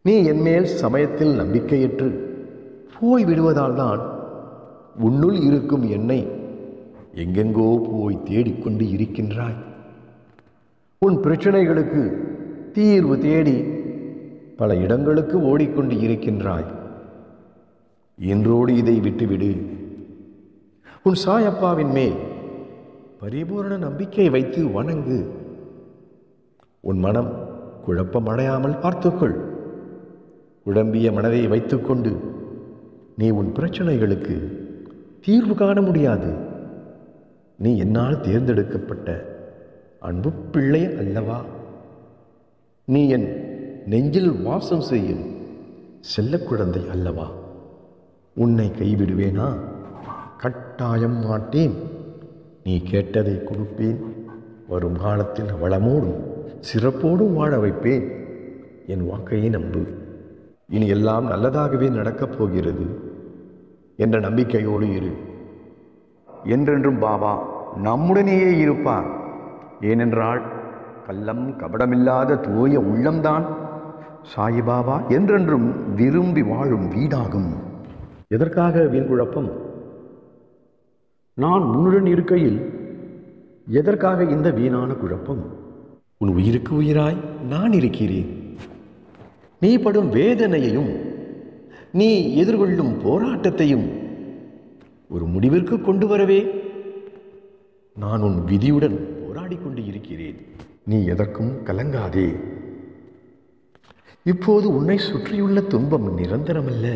நீ என்மேல் சமயத்தில் நம்பிக்கையற்று போய்விடுவதால் தான் உன்னுள் இருக்கும் என்னை எங்கெங்கோ போய் தேடிக்கொண்டு இருக்கின்றாய். உன் பிரச்சனைகளுக்கு தீர்வு தேடி பல இடங்களுக்கு ஓடிக்கொண்டு இருக்கின்றாய். இன்றோடு இதை விட்டுவிடு. உன் சாயப்பாவின் மேல் பரிபூரண நம்பிக்கை வைத்து வணங்கு. உன் மனம் குழப்பமடையாமல் பார்த்துக்கொள். குழம்பிய மனதை வைத்துக்கொண்டு நீ உன் பிரச்சனைகளுக்கு தீர்வு காண முடியாது. நீ என்னால் தேர்ந்தெடுக்கப்பட்ட அன்பு பிள்ளை அல்லவா? நீ என் நெஞ்சில் வாசம் செய்யும் செல்ல குழந்தை அல்லவா? உன்னை கைவிடுவேனா? கட்டாயம் மாட்டேன். நீ கேட்டதை கொடுப்பேன். வரும் காலத்தில் வளமோடும் சிறப்போடும் வாழ வைப்பேன். என் வாக்கையை நம்பு. இனி எல்லாம் நல்லதாகவே நடக்கப் போகிறது என்ற நம்பிக்கையோடு இரு. என்றென்றும் பாபா நம்முடனேயே இருப்பார். ஏனென்றால் கள்ளம் கபடமில்லாத தூய உள்ளம்தான் சாயிபாபா என்றென்றும் விரும்பி வாழும் வீடாகும். எதற்காக வீண் குழப்பம்? நான் உன்னுடன் இருக்கையில் எதற்காக இந்த வீணான குழப்பம்? உன் உயிருக்கு உயிராய் நான் இருக்கிறேன். நீ படும் வேதனையையும் நீ எதிர்கொள்ளும் போராட்டத்தையும் ஒரு முடிவிற்கு கொண்டு வரவே நான் உன் விதியுடன் போராடி கொண்டு இருக்கிறேன். நீ எதற்கும் கலங்காதே. இப்போது உன்னை சுற்றியுள்ள துன்பம் நிரந்தரமல்ல,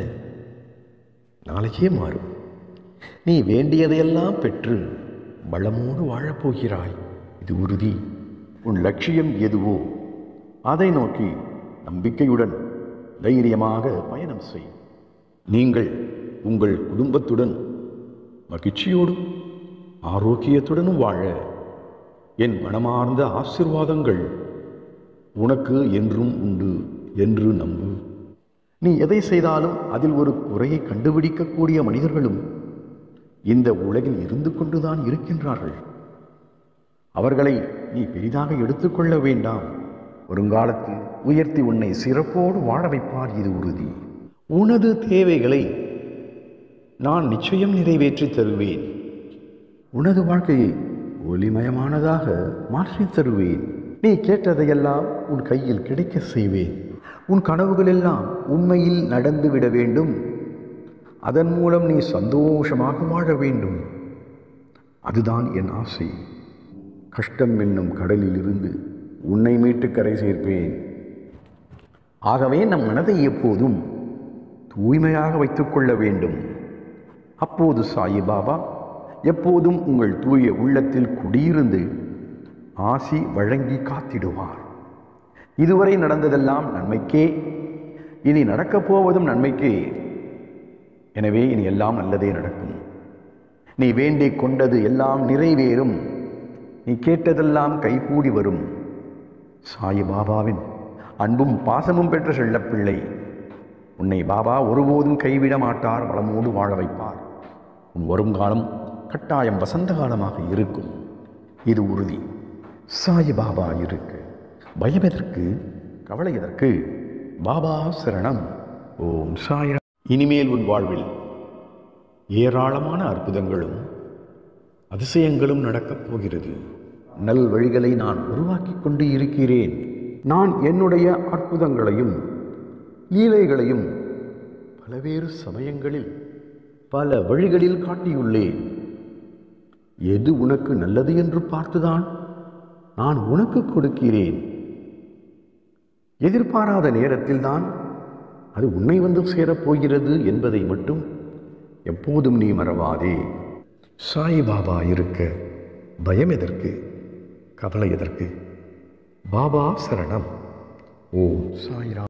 நாளைக்கே மாறும். நீ வேண்டியதையெல்லாம் பெற்று வளமோடு வாழப்போகிறாய். இது உறுதி. உன் லட்சியம் எதுவோ அதை நோக்கி நம்பிக்கையுடன் தைரியமாக பயணம் செய். நீங்கள் உங்கள் குடும்பத்துடன் மகிழ்ச்சியோடும் ஆரோக்கியத்துடனும் வாழ என் மனமார்ந்த ஆசீர்வாதங்கள் உனக்கு என்றும் உண்டு என்று நம்பு. நீ எதை செய்தாலும் அதில் ஒரு குறையை கண்டுபிடிக்கக்கூடிய மனிதர்களும் இந்த உலகில் இருந்து கொண்டுதான் இருக்கின்றார்கள். அவர்களை நீ பெரிதாக எடுத்துக்கொள்ள வேண்டாம். வருங்காலத்தில் உயர்த்தி உன்னை சிறப்போடு வாழ வைப்பார். இது உறுதி. உனது தேவைகளை நான் நிச்சயம் நிறைவேற்றி தருவேன். உனது வாழ்க்கையை ஒளிமயமானதாக மாற்றித் தருவேன். நீ கேட்டதையெல்லாம் உன் கையில் கிடைக்க செய்வேன். உன் கனவுகள் எல்லாம் உண்மையில் நடந்துவிட வேண்டும். அதன் மூலம் நீ சந்தோஷமாக வாழ வேண்டும். அதுதான் என் ஆசை. கஷ்டம் என்னும் கடலில் இருந்து உன்னை மீட்டு கரை சேர்ப்பேன். ஆகவே நம் மனதை எப்போதும் தூய்மையாக வைத்துக்கொள்ள வேண்டும். அப்போது சாயிபாபா எப்போதும் உங்கள் தூய உள்ளத்தில் குடியிருந்து ஆசி வழங்கி காத்திடுவார். இதுவரை நடந்ததெல்லாம் நன்மைக்கே, இனி நடக்கப் போவதும் நன்மைக்கே. எனவே இனி எல்லாம் நல்லதே நடக்கும். நீ வேண்டிக் கொண்டது எல்லாம் நிறைவேறும். நீ கேட்டதெல்லாம் கைகூடி வரும். சாயிபாபாவின் அன்பும் பாசமும் பெற்ற செல்லப்பிள்ளை, உன்னை பாபா ஒருபோதும் கைவிட மாட்டார். வளமோடு வாழ வைப்பார். உன் வருங்காலம் கட்டாயம் வசந்த காலமாக இருக்கும். இது உறுதி. சாயிபாபா இருக்கு. பயம் எதற்கு? கவலை எதற்கு? பாபா சரணம். ஓம் சாய்ராம். இனிமேல் உன் வாழ்வில் ஏராளமான அற்புதங்களும் அதிசயங்களும் நடக்கப் போகிறது. நல் வழிகளை நான் உருவாக்கி கொண்டு இருக்கிறேன். நான் என்னுடைய அற்புதங்களையும் லீலைகளையும் பல்வேறு சமயங்களில் பல வழிகளில் காட்டியுள்ளேன். எது உனக்கு நல்லது என்று பார்த்துதான் நான் உனக்கு கொடுக்கிறேன். எதிர்பாராத நேரத்தில்தான் அது உன்னை வந்து சேரப்போகிறது என்பதை மட்டும் எப்போதும் நீ மறவாதே. சாயிபாபா இருக்க பயம் எதற்கு? கவலை எதற்கு? பாபா சரணம். ஓம் சாய்ராம்.